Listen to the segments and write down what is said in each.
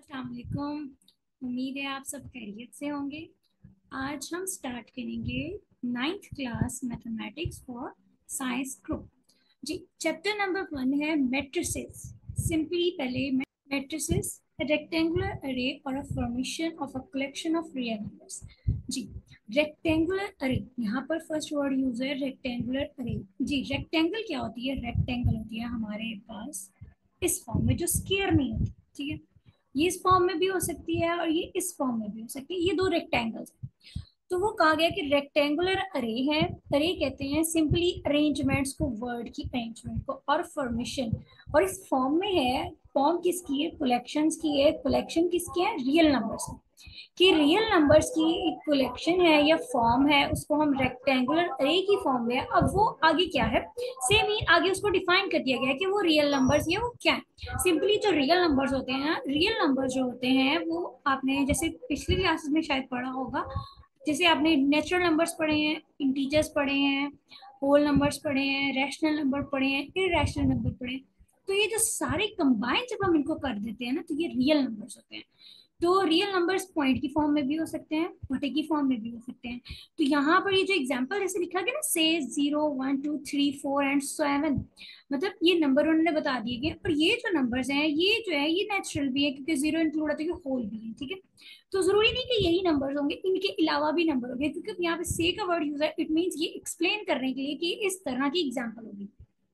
अस्सलाम वालेकुम। उम्मीद है आप सब खैरियत से होंगे। आज हम स्टार्ट करेंगे ninth class mathematics for science group. जी, चैप्टर नंबर 1 है मैट्रिसेस। सिंपली पहले मैट्रिसेस रेक्टेंगुलर अरे और a formation of a collection of real numbers. जी, रेक्टेंगुलर अरे, यहाँ पर फर्स्ट वर्ड यूज है रेक्टेंगुलर अरे। जी, रेक्टेंगल क्या होती है? रेक्टेंगल होती है हमारे पास इस फॉर्म में जो स्क्वायर नहीं होती। ठीक है, ये इस फॉर्म में भी हो सकती है और ये इस फॉर्म में भी हो सकती है। ये दो रेक्टेंगल्स हैं। तो वो कहा गया कि रेक्टेंगुलर अरे है। अरे कहते हैं सिंपली अरेंजमेंट्स को, वर्ड की अरेंजमेंट को, और फॉर्मेशन। और इस फॉर्म में है, फॉर्म किसकी है? कलेक्शंस की है। कलेक्शन किसके है? रियल नंबर्स कि रियल नंबर्स की एक कलेक्शन है या फॉर्म है, उसको हम रेक्टेंगुलर अरे की फॉर्म में। अब वो आगे क्या है, सेम ही आगे उसको डिफाइन कर दिया गया है कि वो रियल नंबर्स ये वो क्या है। सिंपली जो रियल नंबर्स होते हैं, रियल नंबर्स जो होते हैं वो आपने जैसे पिछली क्लासेस में शायद पढ़ा होगा। जैसे आपने नेचुरल नंबर्स पढ़े हैं, इंटीजर्स पढ़े हैं, होल नंबर्स पढ़े हैं, रैशनल नंबर पढ़े हैं, इरेशनल नंबर पढ़े हैं। तो ये जो सारे कंबाइन जब हम इनको कर देते हैं ना, तो ये रियल नंबर्स होते हैं। तो रियल नंबर्स पॉइंट की फॉर्म में भी हो सकते हैं, बटे की फॉर्म में भी हो सकते हैं। तो यहाँ पर ये जो एग्जांपल जैसे लिखा गया ना, से 0 1 2 3 4 एंड 7, मतलब ये नंबर उन्होंने बता दिए गए। और ये जो नंबर्स हैं ये जो है ये नेचुरल भी है, क्योंकि जीरो इंक्लूड है तो ये होल भी है। ठीक है, तो जरूरी नहीं कि यही नंबर्स होंगे, इनके अलावा भी नंबर होंगे, क्योंकि यहाँ पे से का वर्ड यूज है। इट मीन्स ये एक्सप्लेन करने के लिए कि इस तरह की एग्जाम्पल होगी,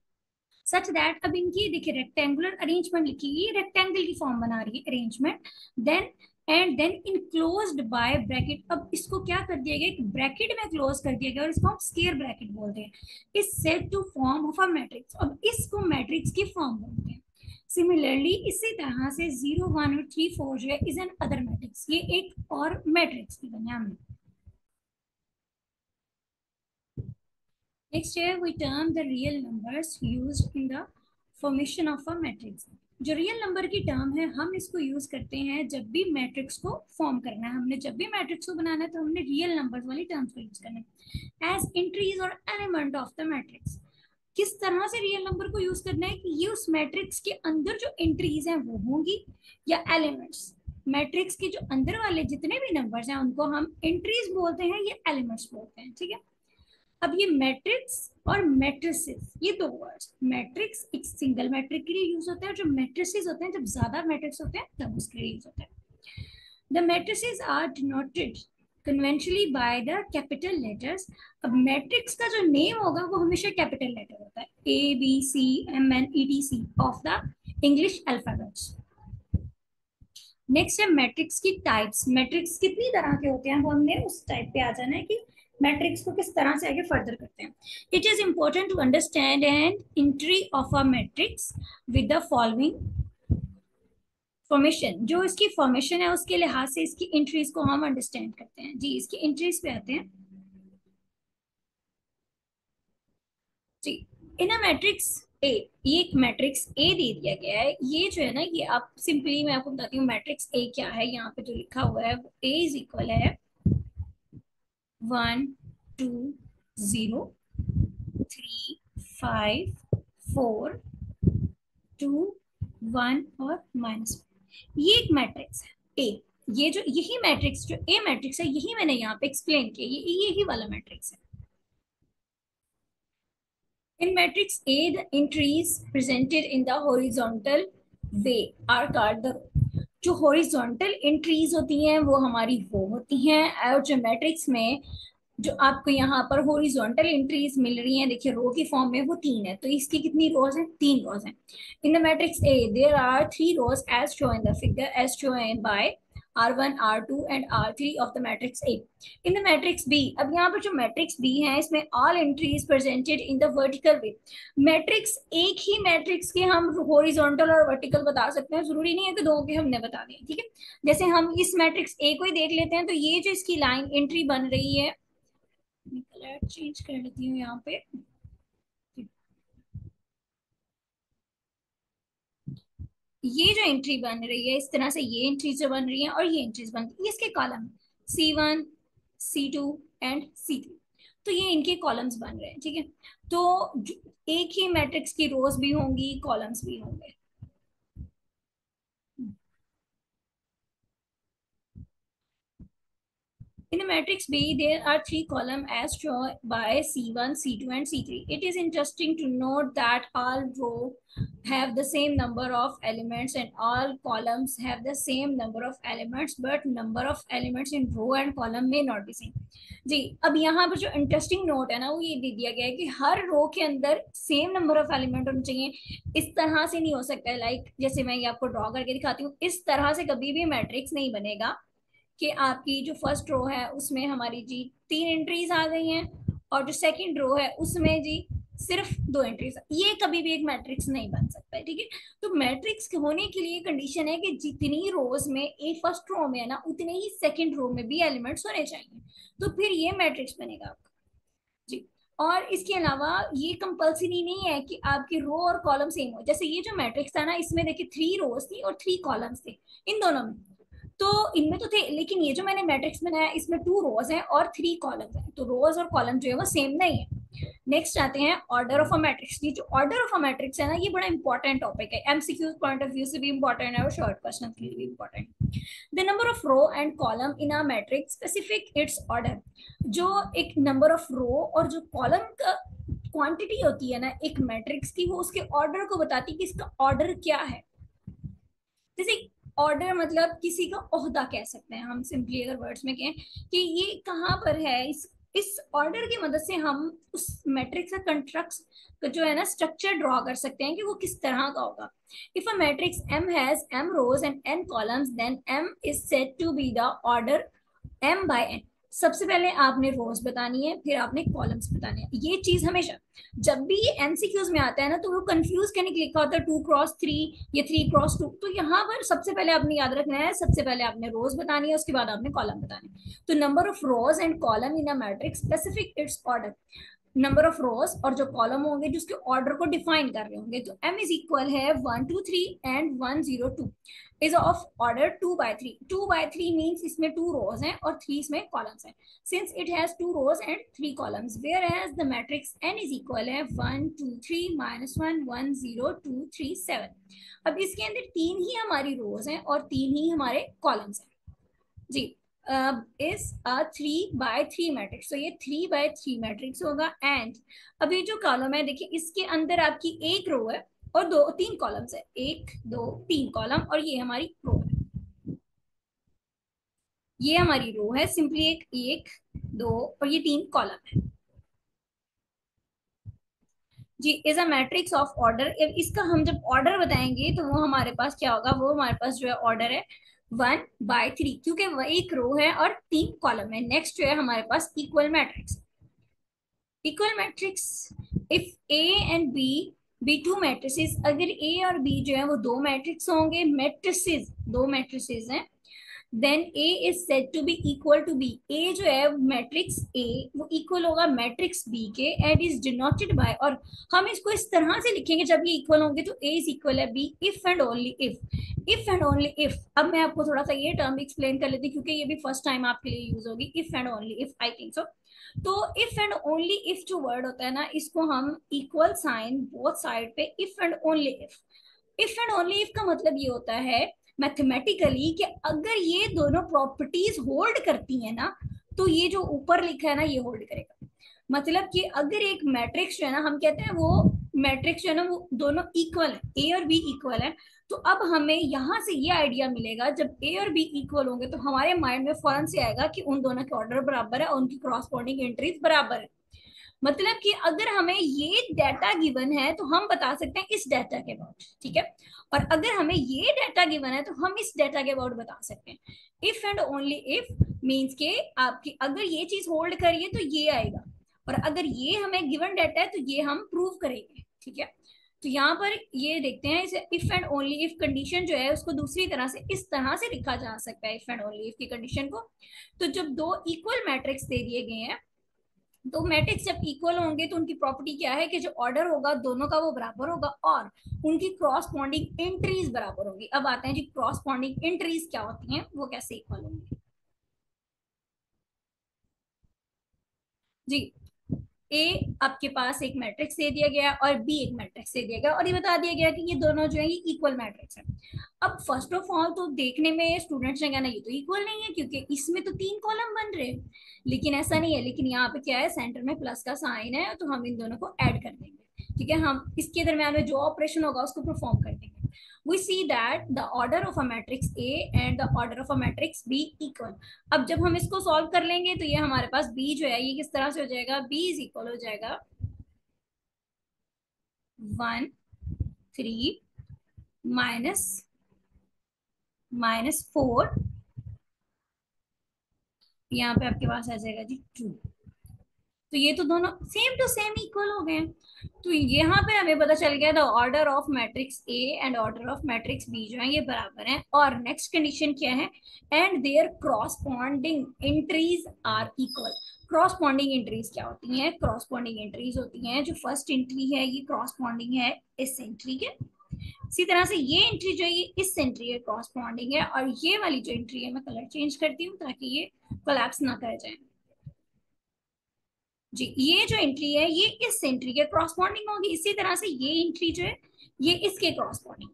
सच दैट। अब इनकी देखिए रेक्टेंगुलर अरेंजमेंट लिखी है, रेक्टेंगल की फॉर्म बना रही है arrangement. Then and then enclosed by bracket. अब इसको क्या कर दिया गया, एक ब्रैकेट में क्लोज कर दिया गया और इसको हम स्क्वायर ब्रैकेट बोलते हैं। Is said to form of a matrix. अब इसको मैट्रिक्स की फॉर्म बोलते हैं। सिमिलरली इसी तरह से 0 1 और 3 4 जो है इज एन अदर मैट्रिक्स, ये एक और मैट्रिक्स की बने हमने। Next here we term the real numbers used in the formation of a matrix. जो रियल नंबर की टर्म है हम इसको यूज करते हैं जब भी मैट्रिक्स को फॉर्म करना है। हमने जब भी मैट्रिक्स को बनाना है तो हमने रियल नंबर्स वाली टर्म्स को यूज करना है एज एंट्रीज और एलिमेंट ऑफ द मैट्रिक्स। किस तरह से रियल नंबर को यूज करना है कि ये उस मैट्रिक्स के अंदर जो एंट्रीज हैं वो होंगी या एलिमेंट्स। मैट्रिक्स के जो अंदर वाले जितने भी नंबर्स हैं उनको हम एंट्रीज बोलते हैं या एलिमेंट्स बोलते हैं। ठीक है, अब ये मैट्रिक्स और मैट्रिसेस, ये दो वर्ड्स, मैट्रिक्स एक सिंगल मैट्रिक के लिए यूज होता है, जो मैट्रिसेस होते हैं जब ज्यादा मैट्रिक्स होते हैं तब उसके लिए यूज होता है। The matrices are denoted conventionally by the capital letters. अब मैट्रिक्स का जो नेम होगा वो हमेशा कैपिटल लेटर होता है, ABCMNETC of the English alphabets. Next है मैट्रिक्स की टाइप्स। मैट्रिक्स कितनी तरह के होते हैं वो हमने उस टाइप पे आ जाना है कि मैट्रिक्स को किस तरह से आगे फर्दर करते हैं। It is important to understand and entry of a matrix with the following formation. जो इसकी फॉर्मेशन है उसके लिहाज से इसकी एंट्रीज को हम अंडरस्टैंड करते हैं। जी, इसकी एंट्रीज पे आते हैं। जी, इन अ मैट्रिक्स ए, ये एक मैट्रिक्स ए दे दिया गया है। ये जो है ना, ये आप सिंपली मैं आपको बताती हूँ मैट्रिक्स ए क्या है। यहाँ पे जो लिखा हुआ है वो ए इज इक्वल है 1 2 0 3 5 4 2 1 और -1। ये एक मैट्रिक्स है ए। ये जो यही मैट्रिक्स जो ए मैट्रिक्स है यही मैंने यहाँ पे एक्सप्लेन किया, ये यही वाला मैट्रिक्स है। In matrix A, the entries presented in the horizontal way are called the row। जो हॉरिजॉन्टल एंट्रीज होती हैं वो हमारी वो होती हैं। और जो मैट्रिक्स में जो आपको यहाँ पर हॉरिजॉन्टल एंट्रीज मिल रही हैं, देखिए रो की फॉर्म में, वो 3 है। तो इसकी कितनी रोज हैं? 3 रोज हैं। In the matrix A there are 3 rows as shown in the figure as shown by R1 R2 and R3 of the matrix A. In the matrix B, अब यहाँ पर जो मैट्रिक्स बी है इसमें all entries presented in the vertical way. Matrix एक ही matrix के हम हॉरिजॉन्टल और वर्टिकल बता सकते हैं, जरूरी नहीं है कि दो के हमने बता दिए। ठीक है, जैसे हम इस मैट्रिक्स ए को ही देख लेते हैं, तो ये जो इसकी लाइन एंट्री बन रही है, कलर चेंज कर लेती हूँ यहाँ पे। ये जो एंट्री बन रही है इस तरह से, ये एंट्रीज जो बन रही है और ये एंट्रीज बन रही है, इसके column C1 C2 and C3। तो ये इनके कॉलम्स बन रहे हैं। ठीक है, तो एक ही मैट्रिक्स की रोज भी होंगी, कॉलम्स भी होंगे। In the matrix B, there are three columns as shown by C1, C2, and C3. It is interesting to note that all rows have the same number of elements and all columns have the same number of elements, but number of elements in row and column may not be same. जी, अब यहाँ पर जो interesting note है ना वो ये दे दिया गया है कि हर रो के अंदर सेम नंबर ऑफ एलिमेंट होने चाहिए। इस तरह से नहीं हो सकता है, लाइक जैसे मैं ये आपको ड्रॉ करके दिखाती हूँ, इस तरह से कभी भी मैट्रिक्स नहीं बनेगा कि आपकी जो फर्स्ट रो है उसमें हमारी जी 3 एंट्रीज आ गई हैं और जो सेकंड रो है उसमें जी सिर्फ 2 एंट्रीज। ये कभी भी एक मैट्रिक्स नहीं बन सकता है, ठीक है। तो मैट्रिक्स होने के लिए कंडीशन है कि जितनी रोज में एक फर्स्ट रो में है ना उतने ही सेकंड रो में भी एलिमेंट्स होने चाहिए, तो फिर ये मैट्रिक्स बनेगा आपका जी। और इसके अलावा ये कंपलसरी नहीं है कि आपकी रो और कॉलम सेम हो। जैसे ये जो मैट्रिक्स था ना इसमें देखिए 3 रोज थी और 3 कॉलम्स थे इन दोनों में, तो इनमें तो थे, लेकिन ये जो मैंने मैट्रिक्स बनाया इसमें 2 रोज हैं और 3 कॉलम्स हैं, तो रोज और कॉलम जो है वो सेम नहीं है। नेक्स्ट आते हैं ऑर्डर ऑफ अ मैट्रिक्स। ये जो ऑर्डर ऑफ अ मैट्रिक्स है ना ये बड़ा इंपॉर्टेंट टॉपिक है, एमसीक्यू पॉइंट ऑफ व्यू से भी इंपॉर्टेंट है और शॉर्ट क्वेश्चन के लिए भी इंपॉर्टेंट है। The number of row and column in a matrix specific its order. जो एक नंबर ऑफ रो और जो कॉलम का क्वांटिटी होती है ना एक मैट्रिक्स की, वो उसके ऑर्डर को बताती है कि इसका ऑर्डर क्या है। जैसे ऑर्डर मतलब किसी का ओहदा कह सकते हैं हम, सिंपली अगर वर्ड्स में कहें कि ये कहाँ पर है, इस ऑर्डर की मदद से हम उस मैट्रिक्स का कंस्ट्रक्ट जो है ना स्ट्रक्चर ड्रॉ कर सकते हैं कि वो किस तरह का होगा। If a matrix M has M rows and N columns then M is said to be the order M by N। सबसे पहले आपने रोज बतानी है, फिर आपने कॉलम्स बताने हैं। ये चीज हमेशा जब भी ये एमसीक्यूज में आता है ना तो वो कंफ्यूज करने के लिए लिखा होता है 2x3 या 3x2। तो यहाँ पर सबसे पहले आपने याद रखना है, सबसे पहले आपने रोज बतानी है, उसके बाद आपने कॉलम बतानी है। तो number of rows and column in a matrix specific its order. Number of rows और जो कॉलम होंगे जिसके ऑर्डर को डिफाइन कर रहे होंगे, तो M इज इक्वल है 1 2 3 and 1 0 2 is of order 2 by 3। 2 by 3 means इसमें 2 रोज हैं और 3 इसमें कॉलम्स हैं, since it has 2 rows and 3 columns, where as the matrix N is equal है 1 2 3 -1 1 0 2 3 7। अब इसके अंदर 3 ही हमारी रोज हैं और 3 ही हमारे कॉलम्स हैं जी। इज अ 3 by 3 मैट्रिक्स, तो ये 3 by 3 मैट्रिक्स होगा। एंड अब ये जो कॉलम है देखिए इसके अंदर आपकी एक रो है और 2 3 कॉलम्स है, 1 2 3 कॉलम, और ये हमारी रो है, ये हमारी रो है सिंपली एक 1 2 और ये 3 कॉलम है जी। Is a matrix of order. इसका हम जब ऑर्डर बताएंगे तो वो हमारे पास क्या होगा, वो हमारे पास जो है ऑर्डर है 1 by 3, क्योंकि वह एक रो है और 3 कॉलम है। नेक्स्ट जो है हमारे पास equal matrix. Equal matrix if A and B B two matrices, अगर ए और बी जो है वो दो मैट्रिक्स होंगे, मैट्रिसेस दो मैट्रिसेस हैं, then A is said to be equal to B. A जो है मैट्रिक्स ए वो इक्वल होगा मैट्रिक्स बी के एंड इज डिनोटेड बाय, और हम इसको इस तरह से लिखेंगे जब ये इक्वल होंगे तो ए इज इक्वल है B if and only if. If and only if, अब मैं आपको थोड़ा सा ये टर्म एक्सप्लेन कर लेती हूँ क्योंकि ये भी फर्स्ट टाइम आपके लिए यूज होगी। If and only if, I think so. तो इफ एंड ओनली इफ जो वर्ड होता है ना इसको हम इक्वल साइन बोथ साइड पे if and only if. If and only if का मतलब ये होता है मैथमेटिकली कि अगर ये दोनों प्रॉपर्टीज होल्ड करती है ना तो ये जो ऊपर लिखा है ना ये होल्ड करेगा। मतलब कि अगर एक मैट्रिक्स जो है ना हम कहते हैं वो मैट्रिक्स जो है ना वो दोनों इक्वल है, ए और बी इक्वल है, तो अब हमें यहाँ से ये आइडिया मिलेगा जब ए और बी इक्वल होंगे तो हमारे माइंड में फौरन से आएगा कि उन दोनों के ऑर्डर बराबर है और उनकी क्रॉसपोंडिंग एंट्रीज बराबर है। मतलब कि अगर हमें ये डाटा गिवन है तो हम बता सकते हैं इस डाटा के अबाउट, ठीक है। और अगर हमें ये डाटा गिवन है तो हम इस डाटा के अबाउट बता सकते हैं। If and only if means के आपकी अगर ये चीज होल्ड करिए तो ये आएगा, और अगर ये हमें गिवन डाटा है तो ये हम प्रूव करेंगे, ठीक है। तो यहाँ पर ये देखते हैं इसे if and only if condition जो है उसको दूसरी तरह से इस तरह से लिखा जा सकता है इफ एंड ओनली इफ की कंडीशन को। तो जब दो इक्वल मैट्रिक्स दे दिए गए हैं तो मैट्रिक्स जब इक्वल होंगे तो उनकी प्रॉपर्टी क्या है कि जो ऑर्डर होगा दोनों का वो बराबर होगा और उनकी क्रॉसपॉन्डिंग एंट्रीज बराबर होगी। अब आते हैं जी क्रॉसपॉन्डिंग एंट्रीज क्या होती हैं, वो कैसे इक्वल होंगी जी। ए आपके पास एक मैट्रिक्स दे दिया गया और बी एक मैट्रिक्स दे दिया गया और ये बता दिया गया कि ये दोनों जो है ये इक्वल मैट्रिक्स है। अब फर्स्ट ऑफ ऑल तो देखने में स्टूडेंट्स ने कहना ये तो इक्वल नहीं है क्योंकि इसमें तो 3 कॉलम बन रहे हैं, लेकिन ऐसा नहीं है। लेकिन यहाँ पे क्या है, सेंटर में प्लस का साइन है तो हम इन दोनों को ऐड कर देंगे। ठीक है, हम इसके दरम्यान में जो ऑपरेशन होगा उसको परफॉर्म कर देंगे। We see that the order of a matrix A and the order of a matrix B equal। अब जब हम इसको सॉल्व कर लेंगे तो ये हमारे पास B जो है ये किस तरह से हो जाएगा, B इज इक्वल हो जाएगा 1 3 माइनस -4, यहाँ पे आपके पास आ जाएगा जी 2। तो ये तो दोनों सेम टू सेम इक्वल हो गए। तो यहाँ पे हमें पता चल गया the order of matrix A and order of matrix B जो है ये बराबर है। और नेक्स्ट कंडीशन क्या है, and their corresponding entries are equal. Corresponding entries क्या होती हैं, क्रॉसपॉन्डिंग एंट्रीज होती हैं जो फर्स्ट एंट्री है ये क्रॉसपॉन्डिंग है इस एंट्री के, इसी तरह से ये एंट्री जो है ये इस एंट्री के क्रॉसपॉन्डिंग है, और ये वाली जो एंट्री है मैं कलर चेंज करती हूँ ताकि ये कोलैप्स ना कर जाए जी। ये जो एंट्री है ये इस एंट्री के क्रॉसपॉन्डिंग होगी, इसी तरह से ये एंट्री जो है ये इसके क्रॉसपॉन्डिंग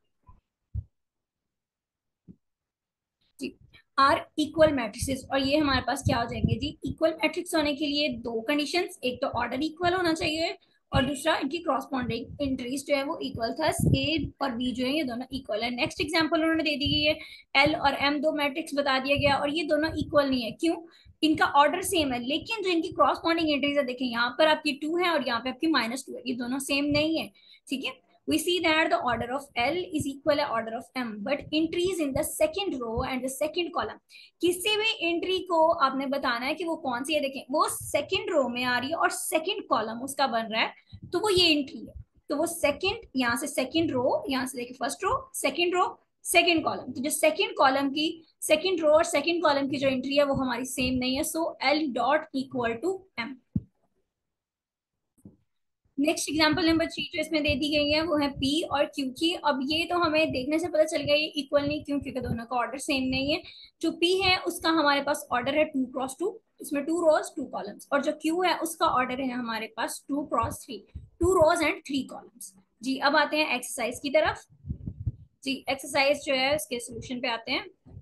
जी। आर इक्वल मैट्रिसेस, और ये हमारे पास क्या हो जाएंगे जी, इक्वल मैट्रिक्स होने के लिए दो कंडीशंस, एक तो ऑर्डर इक्वल होना चाहिए और दूसरा इनकी क्रॉसपॉन्डिंग एंट्रीज जो है वो इक्वल था। ए और बी जो है ये दोनों इक्वल है। नेक्स्ट एग्जांपल उन्होंने दे दी है, एल और एम दो मैट्रिक्स बता दिया गया और ये दोनों इक्वल नहीं है। क्यों, इनका ऑर्डर सेम है लेकिन जो इनकी क्रॉसपॉन्डिंग एंट्रीज है, देखें यहाँ पर आपकी 2 है और यहाँ पे आपकी -2 है, ये दोनों सेम नहीं है। ठीक है, we see that the order of L is equal to order of M, but entries in the second row and the second column। किसी भी एंट्री को आपने बताना है कि वो कौन सी है, देखें वो सेकंड रो में आ रही है और सेकंड कॉलम उसका बन रहा है तो वो ये एंट्री है। तो वो सेकंड, यहाँ से सेकंड रो, यहाँ से देखिए फर्स्ट रो सेकंड कॉलम, तो जो सेकंड कॉलम की सेकंड रो और सेकंड कॉलम की जो एंट्री है वो हमारी सेम नहीं है, so L dot equal to M। Next example number 3 जो इसमें दे दी गई है वो है P और Q की। अब ये तो हमें देखने से पता चल गया ये इक्वल नहीं, क्यों, क्योंकि दोनों का ऑर्डर सेम नहीं है। जो P है उसका हमारे पास ऑर्डर है 2x2, इसमें 2 रोज 2 कॉलम्स, और जो Q है उसका ऑर्डर है हमारे पास 2x3, 2 रोज एंड 3 कॉलम्स जी। अब आते हैं एक्सरसाइज की तरफ जी। एक्सरसाइज जो है इसके सोल्यूशन पे आते हैं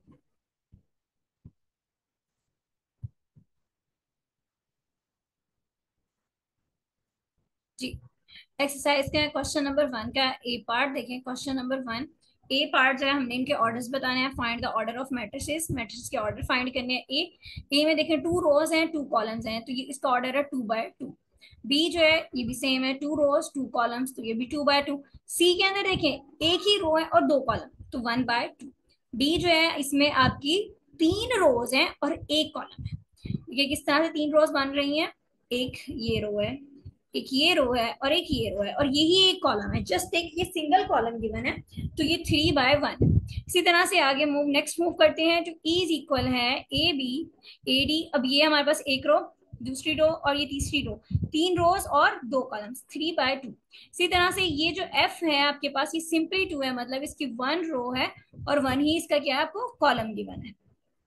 जी। एक्सरसाइज का क्वेश्चन नंबर 1 का ए पार्ट देखें। क्वेश्चन नंबर 1 ए पार्ट जो है हमने इनके ऑर्डर्स बताने हैं, find the order of matrices, matrix के ऑर्डर फाइंड करने हैं। ए में देखें 2 रोज हैं 2 कॉलम्स हैं तो ये इसका ऑर्डर है 2/2। बी जो है ये भी सेम है, 2 रोज 2 कॉलम्स तो ये भी 2/2। सी के अंदर देखें एक ही रो है और 2 कॉलम तो 1/2। डी जो है इसमें आपकी 3 रोज हैं और 1 कॉलम है। ये किस तरह से 3 रोज बन रही हैं, एक ये रो है, एक ये रो है और एक ये रो है और यही एक कॉलम है, जस्ट एक ये सिंगल कॉलम गिवन है तो ये 3/1। इसी तरह से आगे नेक्स्ट मूव करते हैं जो इज इक्वल है ए बी ए डी। अब ये हमारे पास एक रो, दूसरी रो और ये तीसरी रो, 3 रोज और 2 कॉलम्स 3/2। इसी तरह से ये जो एफ है आपके पास ये सिंपली 2 है, मतलब इसकी 1 रो है और 1 ही इसका क्या है आपको कॉलम गिवन है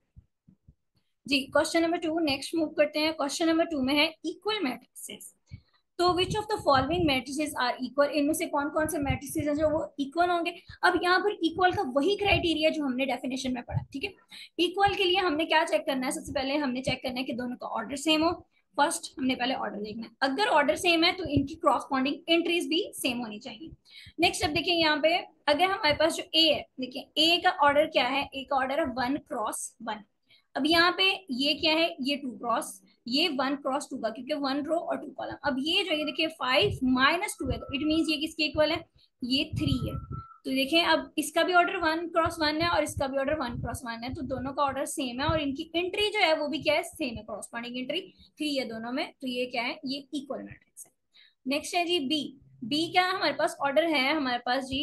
जी। क्वेश्चन नंबर 2 नेक्स्ट मूव करते हैं। क्वेश्चन नंबर 2 में है इक्वल मैट्रिसेस, तो which of the following matrices are equal, इनमें से कौन कौन से मैट्रिसेस हैं जो वो इक्वल होंगे। अब यहाँ पर इक्वल का वही क्राइटेरिया जो हमने डेफिनेशन में पढ़ा। ठीक है, इक्वल के लिए हमने क्या चेक करना है, सबसे पहले हमने चेक करना है कि दोनों का ऑर्डर सेम हो। फर्स्ट हमने पहले ऑर्डर देखना है, अगर ऑर्डर सेम है तो इनकी क्रॉसपॉन्डिंग एंट्रीज भी सेम होनी चाहिए। नेक्स्ट अब देखिए यहाँ पे अगर हमारे पास जो ए है, देखिए ए का ऑर्डर क्या है, ए का ऑर्डर है 1x1। अब यहाँ पे ये क्या है, ये 2x, ये 1x2 का, क्योंकि 1 रो और 2 कॉलम। अब ये जो ये देखिए 5 -2 है तो इट मीन्स ये किसके इक्वल है, ये 3 है। तो देखें अब इसका भी ऑर्डर 1x1 है और इसका भी ऑर्डर 1x1 है, तो दोनों का ऑर्डर सेम है और इनकी एंट्री जो है वो भी क्या है, सेम है, कॉरस्पॉन्डिंग एंट्री 3 है दोनों में, तो ये क्या है, ये इक्वल मैट्रिक्स है। नेक्स्ट है जी बी। बी क्या हमारे पास ऑर्डर है, हमारे पास जी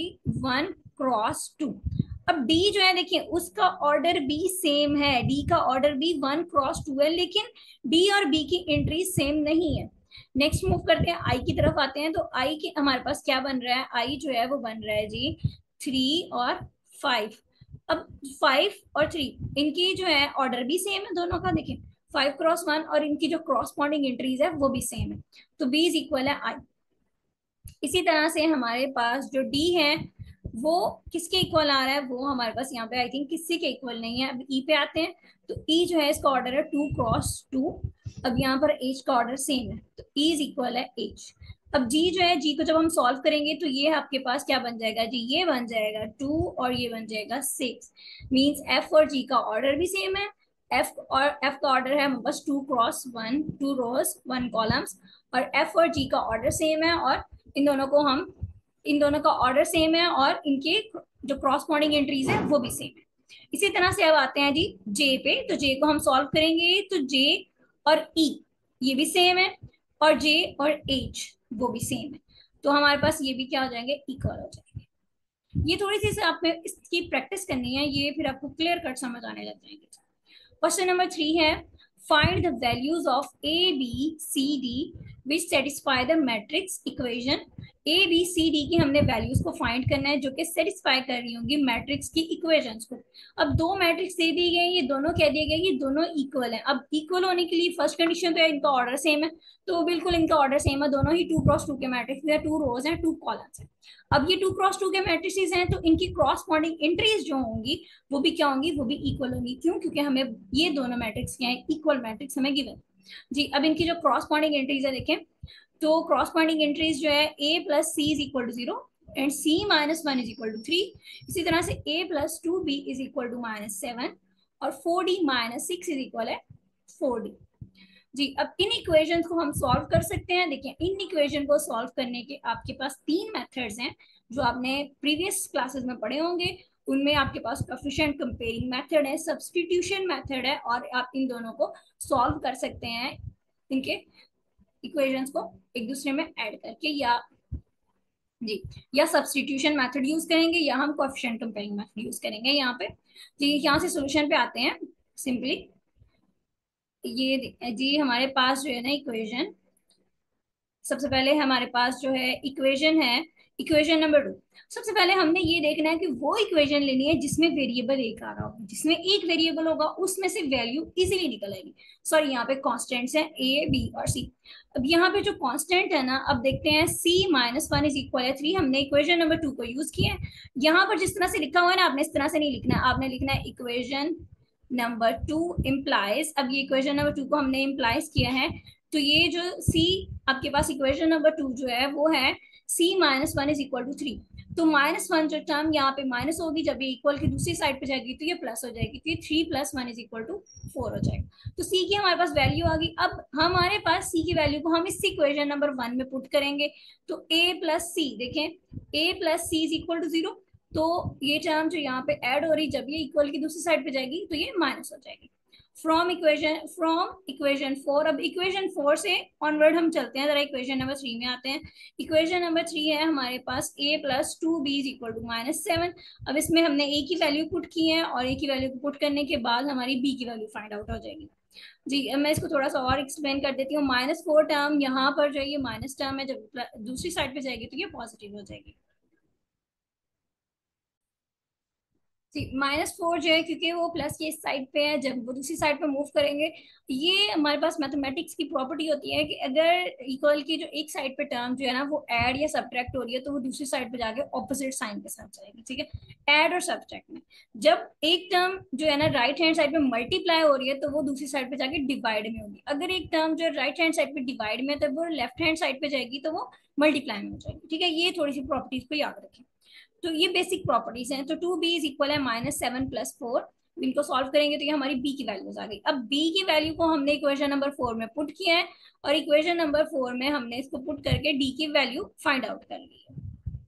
1x2। अब डी जो है देखिए उसका ऑर्डर भी सेम है, डी का ऑर्डर भी 1x2 है, लेकिन डी और बी की एंट्री सेम नहीं है। नेक्स्ट मूव करते हैं आई की तरफ आते हैं, तो आई की हमारे पास क्या बन रहा है, आई जो है वो बन रहा है जी 3 और 5। अब 5 और 3 इनकी जो है ऑर्डर भी सेम है दोनों का, देखें 5 क्रॉस 1, और इनकी जो क्रॉसपॉन्डिंग एंट्रीज है वो भी सेम है, तो बी इज इक्वल है आई। इसी तरह से हमारे पास जो डी है वो किसके इक्वल आ रहा है, वो हमारे पास यहाँ पे आई थिंक किसी के इक्वल नहीं है। अब ई पे आते हैं, तो ई जो है इसका ऑर्डर है 2 क्रॉस 2। अब यहाँ पर एच का ऑर्डर सेम है, तो ई इज इक्वल है एच। अब जी जो है, जी को जब हम सॉल्व करेंगे तो ये आपके पास क्या बन जाएगा जी, ये बन जाएगा 2 और ये बन जाएगा 6। मीन्स एफ और जी का ऑर्डर भी सेम है। एफ का ऑर्डर है बस 2 क्रॉस 1, 2 रोज 1 कॉलम्स, और एफ और जी का ऑर्डर सेम है, और इन दोनों को हम इन दोनों का ऑर्डर सेम है, और इनके जो क्रॉसपॉन्डिंग एंट्रीज है वो भी सेम है। इसी तरह से अब आते हैं जी जे पे, तो जे को हम सॉल्व करेंगे तो जे और ई ये भी सेम है, और जे और एच वो भी सेम है, तो हमारे पास ये भी क्या हो जाएंगे, इक्वल हो जाएंगे। ये थोड़ी सी आप में इसकी प्रैक्टिस करनी है, ये फिर आपको क्लियर कट समझ आने लग जाएंगे। क्वेश्चन नंबर 3 है, find the values of A B C D which satisfy the matrix equation. A B C D की हमने वैल्यूज को फाइंड करना है जो कि सेटिस्फाई कर रही होंगी मैट्रिक्स की इक्वेशंस को। अब दो मैट्रिक्स दे दी गई, ये दोनों कह दिए गए, ये दोनों इक्वल हैं। अब इक्वल होने के लिए फर्स्ट कंडीशन तो है इनका ऑर्डर सेम है, तो बिल्कुल इनका ऑर्डर सेम है, दोनों ही 2 क्रॉस 2 के मैट्रिक्स है, 2 रोज हैं 2 कॉलम्स हैं। अब ये 2 क्रॉस 2 के मैट्रिसेस हैं, तो इनकी क्रॉसपॉन्डिंग एंट्रीज जो होंगी वो भी क्या होंगी, वो भी इक्वल होंगी। क्यों? क्योंकि हमें ये दोनों मैट्रिक्स क्या है, इक्वल मैट्रिक्स हमें गिवन जी। अब इनकी जो क्रॉसपॉन्डिंग एंट्रीज है देखें, तो क्रॉसपॉन्डिंग एंट्रीज जो है A plus C is equal to 0 and C -1 is equal to 3। इसी तरह से A plus 2b is equal to -7 और 4d -6 इज इक्वल है 4d जी। अब इन इक्वेशंस को हम सॉल्व कर सकते हैं। देखिए, इन इक्वेशन को सॉल्व करने के आपके पास 3 मेथड्स हैं जो आपने प्रीवियस क्लासेस में पढ़े होंगे। उनमें आपके पास कोएफिशिएंट कंपेयरिंग मेथड है, सब्स्टिट्यूशन मेथड है, और आप इन दोनों को सॉल्व कर सकते हैं इनके इक्वेशंस को एक दूसरे में ऐड करके, या जी या सब्स्टिट्यूशन मेथड यूज करेंगे या हम कोएफिशिएंट कंपेयरिंग मेथड यूज करेंगे यहाँ पे जी। यहाँ से सॉल्यूशन पे आते हैं सिंपली। ये जी हमारे पास जो है ना इक्वेशन, सबसे पहले हमारे पास जो है इक्वेशन है, इक्वेशन नंबर 2। सबसे पहले हमने ये देखना है कि वो इक्वेशन लेनी है जिसमें वेरिएबल एक आ रहा होगा, जिसमें एक वेरिएबल होगा उसमें से वैल्यू इजीली निकल आएगी। सॉरी, यहाँ पे कांस्टेंट्स हैं ए बी और सी। अब यहाँ पे जो कांस्टेंट है ना, अब देखते हैं c -1 इज इक्वल है 3। हमने इक्वेशन नंबर 2 को यूज किया है। यहाँ पर जिस तरह से लिखा हुआ है ना, आपने इस तरह से नहीं लिखना है, आपने लिखना है इक्वेशन नंबर 2 इम्प्लाइज। अब ये इक्वेशन नंबर 2 को हमने इम्प्लाइज किया है, तो ये जो c आपके पास इक्वेशन नंबर 2 जो है वो है c -1 इज इक्वल टू 3। तो -1 जो टर्म यहाँ पे माइनस होगी, जब ये इक्वल की दूसरी साइड पे जाएगी तो ये प्लस हो जाएगी, तो ये 3 + 1 इज इक्वल टू 4 हो जाएगा। तो c की हमारे पास वैल्यू आ गई। अब हमारे पास c की वैल्यू को हम इस इक्वेशन नंबर 1 में पुट करेंगे, तो a + c, देखें a + c is equal to 0। तो ये टर्म जो यहाँ पे ऐड हो रही, जब ये इक्वल की दूसरी साइड पे जाएगी तो ये माइनस हो जाएगी। फ्रॉम इक्वेशन 4, अब इक्वेशन 4 से ऑनवर्ड हम चलते हैं, जरा इक्वेशन नंबर 3 में आते हैं। इक्वेशन नंबर 3 है हमारे पास a + 2b is equal to -7। अब इसमें हमने a की वैल्यू पुट की है, और a की वैल्यू को पुट करने के बाद हमारी b की वैल्यू फाइंड आउट हो जाएगी जी। अब मैं इसको थोड़ा सा और एक्सप्लेन कर देती हूँ। -4 टर्म यहाँ पर जो ये माइनस टर्म है, जब दूसरी साइड पे जाएगी तो ये पॉजिटिव हो जाएगी जी। -4 जो है, क्योंकि वो प्लस के इस साइड पे है, जब वो दूसरी साइड पे मूव करेंगे, ये हमारे पास मैथमेटिक्स की प्रॉपर्टी होती है कि अगर इक्वल की जो एक साइड पे टर्म जो है ना वो ऐड या सब्ट्रैक्ट हो रही है, तो वो दूसरी साइड पे जाके ऑपोजिट साइन के साथ जाएगी, ठीक है। ऐड और सब्ट्रैक्ट में जब एक टर्म जो है ना राइट हैंड साइड पे मल्टीप्लाई हो रही है, तो वो दूसरी साइड पे जाके डिवाइड में होगी। अगर एक टर्म जो राइट हैंड साइड पे डिवाइड में है, तो वो लेफ्ट हैंड साइड पे जाएगी, तो वो मल्टीप्लाई में हो जाएगी, ठीक है। ये थोड़ी सी प्रॉपर्टीज को याद रखें। तो ये बेसिक प्रॉपर्टीज हैं। तो 2b इज इक्वल है -7 + 4। इनको सॉल्व करेंगे तो ये हमारी b की वैल्यूज आ गई। अब b की वैल्यू को हमने इक्वेशन नंबर 4 में पुट किया है, और इक्वेशन नंबर 4 में हमने इसको पुट करके d की वैल्यू फाइंड आउट कर ली है।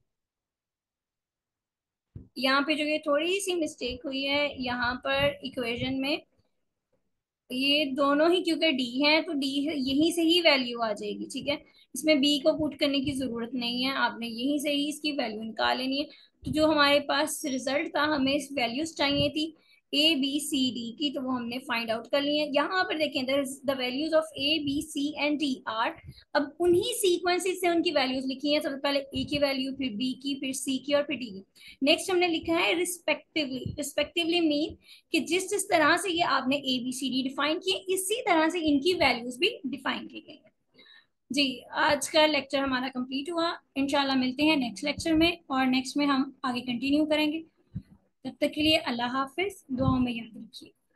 यहाँ पे जो ये थोड़ी सी मिस्टेक हुई है, यहाँ पर इक्वेशन में ये दोनों ही क्योंकि डी है, तो डी यहीं से ही वैल्यू आ जाएगी, ठीक है। इसमें बी को पुट करने की जरूरत नहीं है, आपने यहीं से ही इसकी वैल्यू निकाल लेनी है। तो जो हमारे पास रिजल्ट था, हमें इस वैल्यूज चाहिए थी ABCD की, तो वो हमने फाइंड आउट कर ली है। यहाँ पर देखें the values of A B C and D are, अब उन्हीं सीक्वेंसेस से उनकी वैल्यूज लिखी है। सबसे पहले ए की वैल्यू, फिर बी की, फिर सी की और फिर डी की। नेक्स्ट हमने लिखा है रिस्पेक्टिवली। रिस्पेक्टिवली मीन कि जिस जिस तरह से ये आपने ABCD डिफाइन किए, इसी तरह से इनकी वैल्यूज भी डिफाइन की गई है। जी, आज का लेक्चर हमारा कंप्लीट हुआ। इंशाल्लाह मिलते हैं नेक्स्ट लेक्चर में, और नेक्स्ट में हम आगे कंटिन्यू करेंगे। तब तक के लिए अल्लाह हाफिज, दुआओं में याद रखिए।